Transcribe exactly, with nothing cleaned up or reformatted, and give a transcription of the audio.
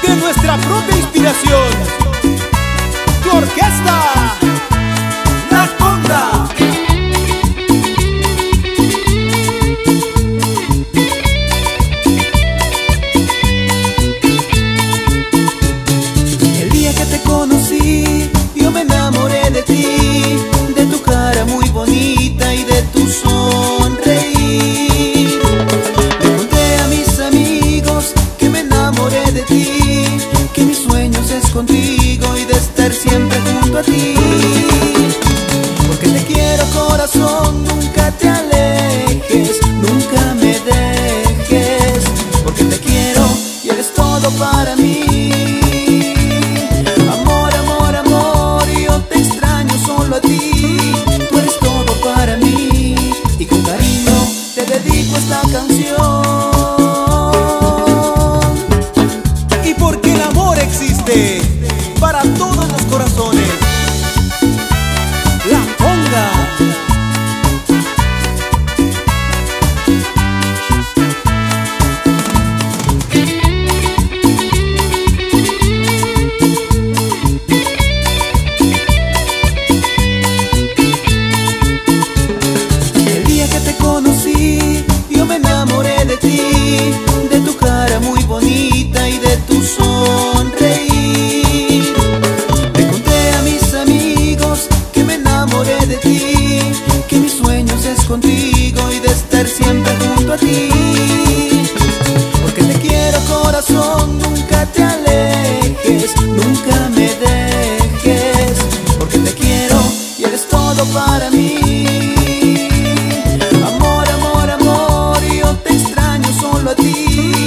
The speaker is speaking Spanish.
de nuestra propia inspiración. Tu orquesta, La Conga. El día que te conocí, yo me enamoré de ti, de tu cara muy bonita y de tu sonreír. Le conté a mis amigos que me enamoré de ti, que mis sueños es contigo y de estar siempre junto a ti. Porque te quiero, corazón, nunca te alejes, nunca me dejes. Porque te quiero y eres todo para mí. Amor, amor, amor, yo te extraño solo a ti. Tú eres todo para mí y con cariño te dedico esta canción. Y porque el amor existe para todos los corazones. La Conga. El día que te conocí, yo me enamoré de ti, de tu cara muy bonita y de tu sonreír. Le conté a mis amigos que me enamoré de ti, que mis sueños es contigo y de estar siempre junto a ti. Porque te quiero, corazón, nunca te alejes, nunca me dejes. Porque te quiero y eres todo para mí. Amor, amor, amor, yo te extraño solo a ti.